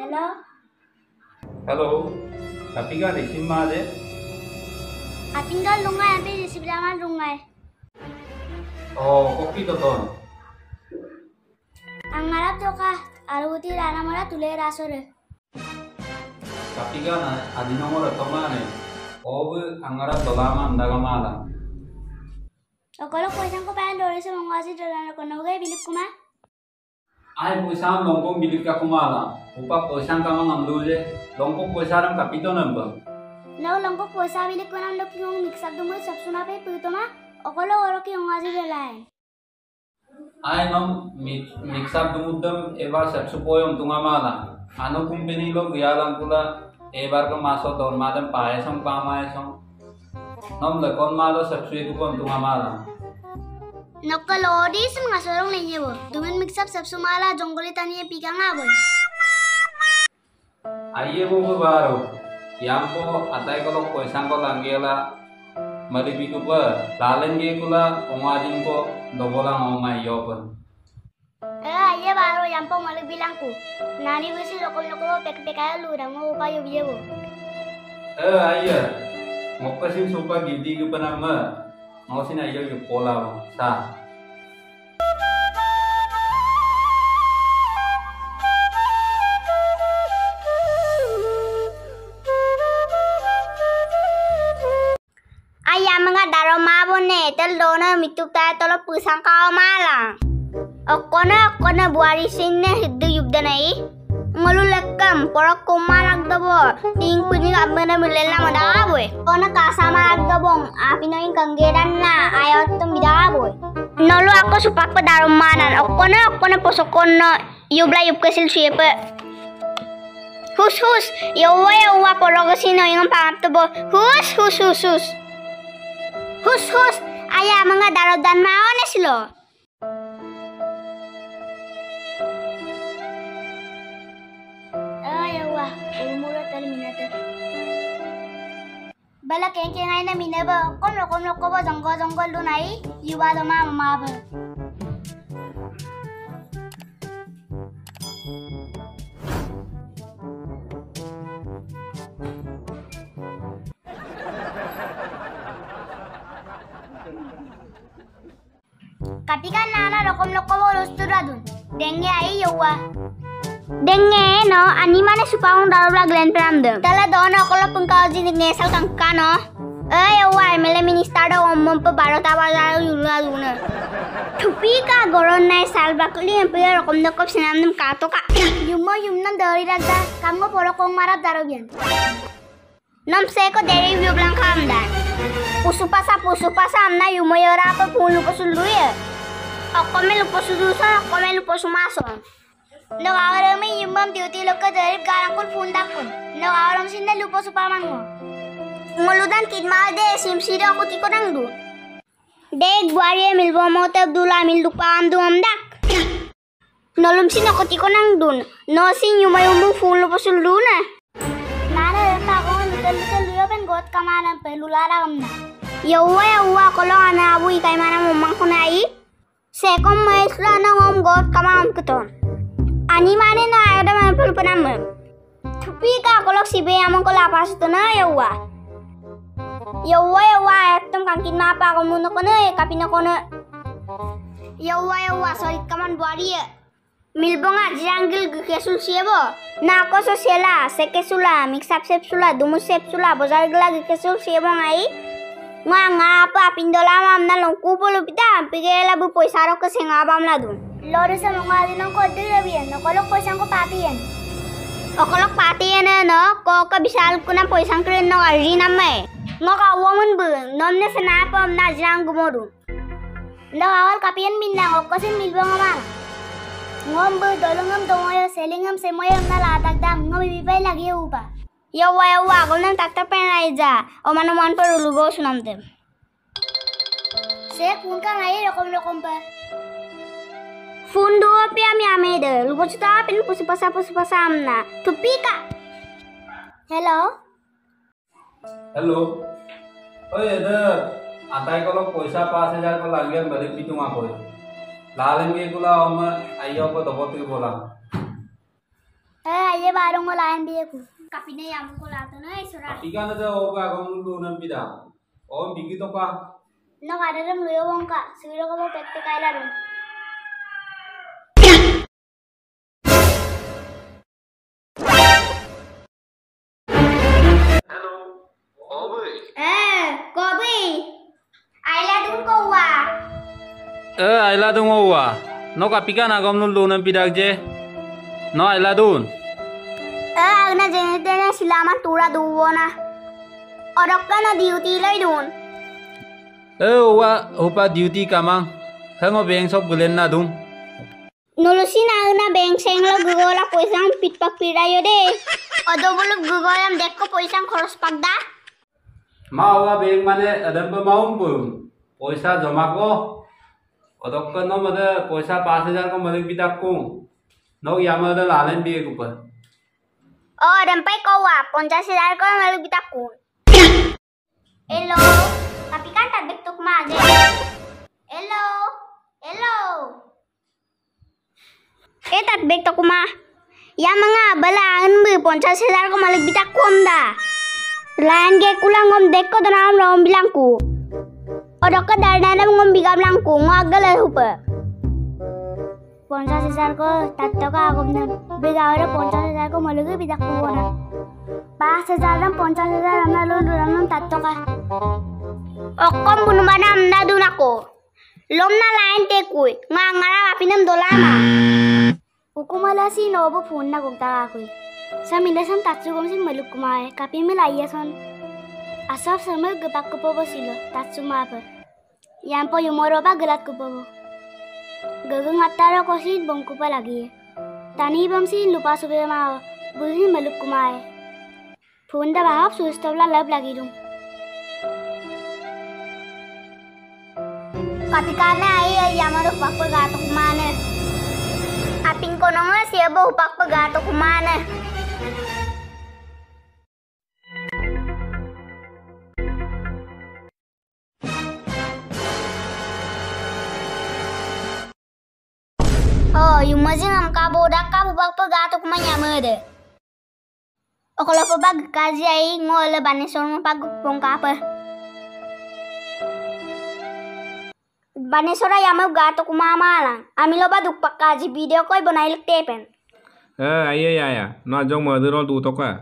Hello. Hello. Tapi kan receive mah deh. Tinggal lungai ambil receive jangan lungai. Oh, kopi tuh ton. Ang ngarap tuh kah? Aluti rana mora tule rasore. Tapi kan adi nomor atau mana? Oh, anggarap dolama andaga malah. Kalau kuisang ko pengen dori sa mengasi dalam kono gay bilik kuma. Ay puisang longkong bilik ka kumala. Upa puisang ka mang amdule. Longkong puisarang kapito nambang. No longko kuisa bilik ko nam lok yung mix up dumo sab suna pe puto ma. Okolo oro ki mengasi dalam. Ay nom mix up dumudam eba sabsu poyong tunga mala. Ano company lo gialang pula ebar ka maso don madam paesong pamayesong. Nom lekon malo sabsu itu pun tunga mala. Nokalodi sa mga sorong ninyo bo. Dumin mix up sab sumala jonggoli taniye pika nga boy. Aye bubu baru. Yang po atay kalau puisang ko langgela. Malibitu pa. Lalen ge kula umajin ko dobolang omay yopan. Iya baru yang po malu bilang ku. Nani besi loko pek-pekaya lurang mo upayo biye bo. Aye. Ngopasin supa gidi ke panama. Mau sini ayo yuk pola sa. Ayah mga daro mabone tel dona mituk tay tolo pusang kau malang. Okona buari sinne hiddu yubda nai. Ngolu lekam porok kumarak dabo. Ting puni abena milela madaboy. Kona kasama agdabong apino ing kanggeran na ayot tum bidaboy. Nolu ako supak pa daro manan. Okona posokono yubla yub kesil siapa. Hus yawa porok sino ing pangat dabo. Hus ayah mga daro dan maones lo. Umura terminate. Bala keng ay na minaba. Komlo ko ba jongol dunay. Yuwa do mama ba. Katika nana rokom ko lustura dun. Denge ay yuwa. Denge no animane supang darabla glen pramde. Tala dono kolo pungkau jini ngesal kangkano. Yawa mele minister do omom pa barota bazar yula luna. Thupi ka goron nai sal bakli empire rokom dokop sinamdum kato ka. Yumnam dari ragda kamgo poro kong marap darobian. Nam seko dari view blang kamdan. Pusupasa amna yumo yora pa pulu posuluye. Okome luposudusa okome luposumason. No ahora me yumam duty loka dari garangkul phone dakun. No ahora sinna lupo supaman mo. Nguludan kidma de simsira ko tiko nang du. Deg buari milbo mo tab dula mil lupa am du amdak. Nolum sin ako tiko nang dun. No sin yumayumu phone lupo suluna. Nana ta ko lutal luya pen got kamanan pe lulara amna. Yawa kolo ana abu ikay mana mumang kunai. Sekom maisla na ngom got kamam keton. Ani mana na ada mampul penam. Tapi ka kolok sibe among ko lapas to na yawa. Yawa ekdom kangkin mapa ko muno ko na kapina ko na. Yawa sorry kaman buari. Milbonga janggil kesul siebo. Na ko so sela sekesula mix up sepsula dumu sepsula bozar gla kesul siebo ngai. Nga pa pindola mam na longku bolu pita pigela bu poisaro ko senga bam la dun. Loro sa mga dinong ko dirabian, nakolok po siyang ko patiyan. Okolok patiyan na no, ko kabisal ko na po isang krin no arji namay. Ngo ka woman bu, nom na sanapam na jirang gumoru. No awal kapiyan minang, o kasi milbo nga man. Ngom bu, dolongam dongoyo, selingam semoyo na latagdam, ngo bibibay lagi upa. Yawa, ko nang taktapen na ija, o manuman pa rulugo sunam dem. Sek, punka ngayon, lokom pa. Fundo pe ami amede lupo chuta pin pusupasa amna tupika. Hello Oh ada atai kalau poisa pas aja kalau langian balik pitu ngakoy. Lalang ge kula oma ayo ko dobotil bolang. Aye barong ko lain biye ko. Kapine yamu ko lato na isura. Ikan ada oga kamu lu nam bidang. Oh bigi to ka. No kadaram luyo wongka. Siguro ko mo pekte kaila dun. Hello. Oh boy. Kobi. Aila dun ko wa. Aila dun wa. No kapikan agam lu nam bidak je. No aila dun. Agna jenete na silaman tura duwo na. Orok ka na duty lay dun. Wa opa duty kamang. Hango beng sop gulen na dun. Nulusin agna bank senglo gugola poisang pitpak pirayo de. Odo bulog gugolam dekko poisang khoros pagda. Mawa beng mane adam pa maung pum. Poisa jama ko. Odok ka no mada poisa 5000 ko malik bidak ko. No yamada lalen biye ko pa. Oh, dampai kau wa 50,000 ko malu bitakku. Hello. Tapi kan tak betuk ma aja. Hello. Hello. Tak betuk ma. Ya mga balaan bu 50,000 ko malu bitakku amda. Lain ge kulang om dekko danam rom bilangku. Odok ka darnana ngom bigam langku ngagal hupa. 50,000 ko tatto ka agom na bigawara 50,000 ko malugi bidakku na 5,000 ram 50,000 amna lon duram tatto ka okkom bunumana amna dun ako lom na line te kui ngangara apinam dolama hukumala si nobo phone na gogta kui saminasam tatsu gom sin maluk kumae kapi mil ayason asaf samay gapak ko po silo tatsu mapa yan po yumoro ba galat ko po Gagang atara ko si bongku pa lagi. Tani bam si lupa sube ma buzi maluk kumae. Phunda bahap sustavla lab lagi dum. Kapikana ai yamaro pakpa gato kumane. Aping ko nonga siabo pakpa gato kumane. Oh, yung mazing am kabodak ka bubag pagatok manyama de. O kalau pabag kazi ay ngola banisor mo pagpong kapa. Banisor ay amaw gato kumamalang. Amilo ba dukpak kazi video ko ay bonailik tepen. Iya. No jong maduro tu to ka.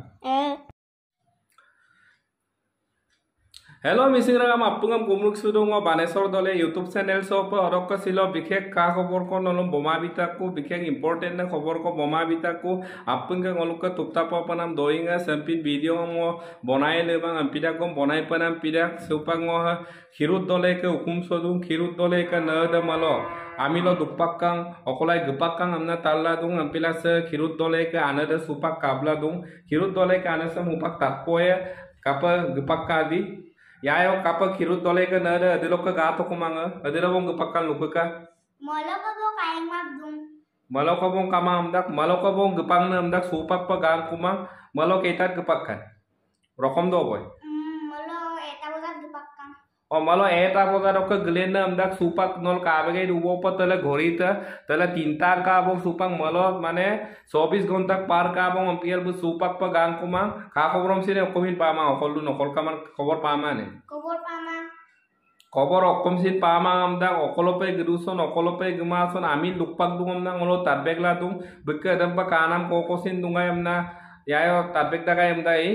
Hello misingram apungam kumruk sudung banesor dole YouTube channel so pa orok silo bikhek ka khobor ko nolom boma bitaku bikhek important na khobor ko boma bitaku apunga ngoluk tupta pa panam doinga sampit video mo bonai le bang ampida ko bonai panam pida supang mo khirut dole ke hukum sodung khirut dole ka na da malo amilo dupakang okolai gupakang amna talla dung ampila se khirut dole ka anada supak kabla dung khirut dole ka anasa mupak takpoe kapa gupakadi Yayo kapa kirut dole ka nada adilok ka gato kumanga adila bong gupakkan lukuka Malo ka bo kaing magdung. malo ka bong kama amdak malo ka bong gupang na amdak supak pa gang kumang malo ketat gupakkan rokom do boy Malo eta bozat dipakkan. o malo eta boga rok glen na amdak supak nol kabage dubo pa tala ghorita tala tinta ka bong supak malo mane 24 घंटा पार का बong ampiel bu supak pa gang kumang ka khobrom sine komin pama okolu nokol kaman khobor pama ne Kubur pama. খবর অকম সিন পামা আমদা অকলপে গরুসন অকলপে গমাসন আমি লুকপাক দুম না ngolo tarbekla dung bekke adam pa kanam kokosin dungai amna yayo tarbek dagai amda ei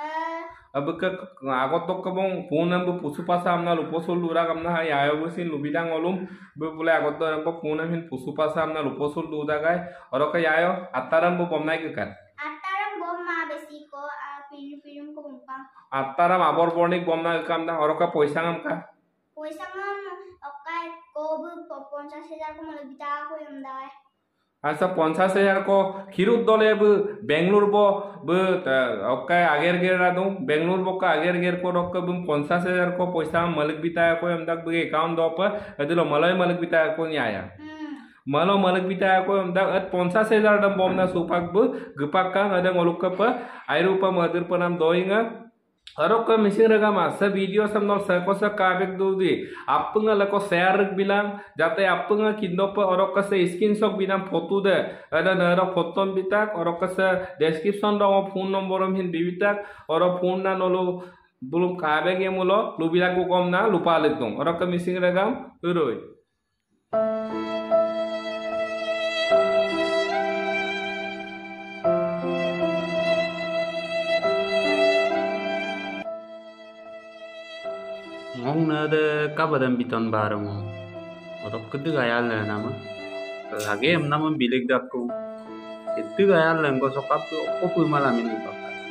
abke agotok kabong punam bu pusupasa amna luposul dura amna ha yayo busin lubidang olum bu bule agotok pa punam hin pusupasa amna luposul du dagai oroka yayo ataram bu pomnai kekan Ataram bom ma besi ko pirum ko bumpa. ataram abor bornik bomna kamda oroka poisangam ka Poisa ngam okai ko bu 50,000 ko malabita ko yung dai. আচ্ছা 50,000 ko khirut dole bu bengaluru bo bu okai ager ger radu bengaluru bo ka ager ger ko rok bu 50,000 ko poisa malik bitaya ko amdak bu account do pa adilo malai malik bitaya ko nyaya malo malik bitaya ko amdak at 50,000 dam bomna supak bu gupak ka ada ngoluk ka pa airu pa madir panam doinga Arok ka missing regama sa video sam nol sa ko sa kabek do di apunga la ko share bilang jate apunga kindo pa arok ka sa screenshot bilang photo de ada nara photon bitak arok ka sa description do phone number hin bitak oro phone na nolo bulum kabek ye mulo lubilang ko kom na lupa letum arok ka missing regam uroi ngong na de kabadan biton barang otok kudu gayal na nama lagi em nama bilik dakku itu gayal lang ko sokap ko pu malamin ko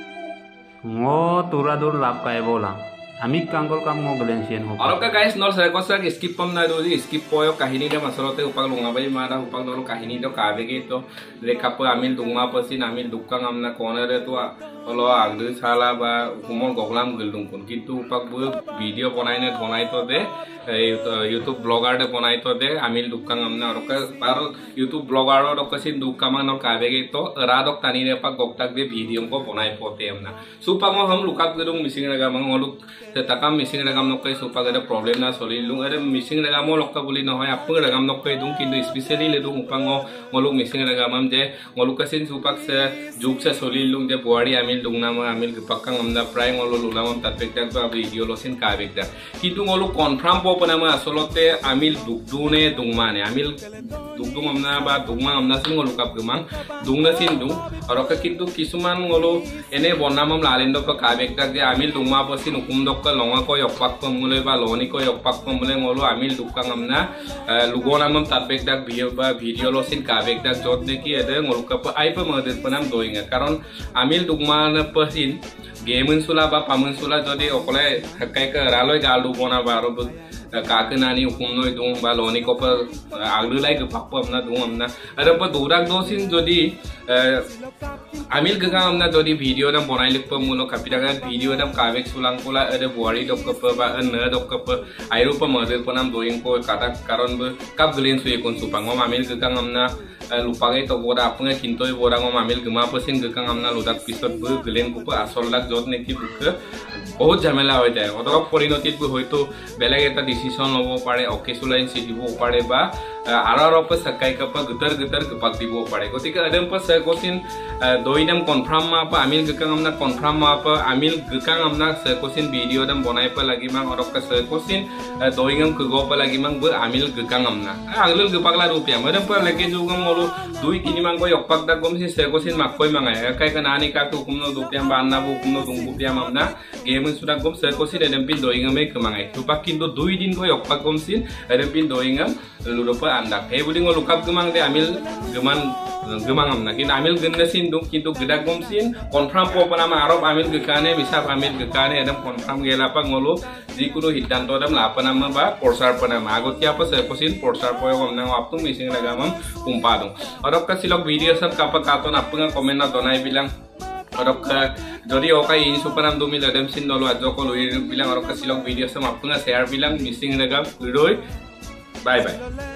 ngo turadur lap kai bola amik kangkol kam ngo glensian ho arok ka guys nol sa ko sa skip pam na do skip poyo kahini de masalote upag lunga bai mara upag dolo kahini do kabe ge to lekap amil dungma pasin amil dukkang amna kona re to Kalau agdu salah ba humor goglam gildung kun kintu pak bu video bonai to de YouTube blogger de bonai to de amil dukkang amna roka par YouTube blogger ro kasin dukkama no kabe ge to radok tani re pak goktak de video ko bonai pote amna supa mo ham lukap gedung missing raga mang oluk takam missing raga no kai supa gada problem na soli lung are missing raga mo lokka boli no hoy apung raga no kai dung kintu especially le dung upango ngoluk missing raga mam je ngoluk kasin supak se juk se soli lung de boari amil dungna ma amil gepakang amda pray ngolo lulamam tatpektak ba video losin kabekda kintu ngolo confirm po panama asolote amil dugdune dungmane amil dugdung amna ba dungma amna sin ngolo kap gemang dungna sin dung aroka kintu kisuman ngolo ene bonamam lalendo pa kabektak de amil dungma posin hukum dokka longa ko yokpak pamule ba loni ko yokpak pamule ngolo amil dukang amna lugonamam tatpektak video losin kabektak jot neki ede ngolo kap ai pa madet panam doinga karon amil dugma na pasin game sula ba pamun sula jodi okole hakai ka raloi galu bona baro kake nani hukum noi dung ba loni ko pa aglu lai ke pakpa amna dung amna ada pa durak dosin jodi amil gaga amna jodi video dam bonai lik pa mulo kapitaga video dam kavek sulang pula ada buari dok pa ba na dok pa airu pa mader panam doing ko kata karon ba kap glen suye kon supang ngom amil gaga amna lupa gai to boda apnga kintoi boda ngom amil gema pasin gaga amna ludak pisot bu glen ko pa asol lak jot neki buka बहुत झमेला हो जाए অথবা পরিণতিত হয়তো বেলেগ এটা ডিসিশন লব পারে অকেসুলাইন সি দিব পারে বা আরআর অফ সকাই কাপা গতর গপাক দিব পারে গতিকে আদম পা সকোসিন দইনাম কনফার্ম মা পা আমিল গকাং আমনা কনফার্ম মা পা আমিল গকাং আমনা সকোসিন ভিডিও দম বনাই পা লাগি মান অরক সকোসিন দইগাম কগো পা লাগি মান ব আমিল গকাং আমনা আগলুল গপাকলা রুপিয়া মদম পা লাগে জুগাম মলো 2-3 মান কই অকপাক দা গমসি সকোসিন মাকই মাঙ্গাই কাই কা নানি কা তো কুমনো দুপিয়া বা আন্না বু কুমনো দুপিয়া আমনা game sudah gom sekosin ada pin doingam me kemangai lupa kinto 2 din ko yokpak gomsin ada pin doingam lupa andak he budi ngolukap gemang de amil gemang amna kin amil gennesin dum kinto gedak gomsin confirm po panama arab amil gekane bisa amil gekane adam confirm gela pa ngolo jikuno hidanto adam la panama ba porsar panama agotia pa sekosin porsar po gomna aptung mising lagamam kumpadung arab ka silok video sab kapa katon apanga comment na donai bilang Orok jadi okai ini superam dumi ladem sin dolo ajo ko bilang orok ka silok video sama apnga share bilang missing regam bye bye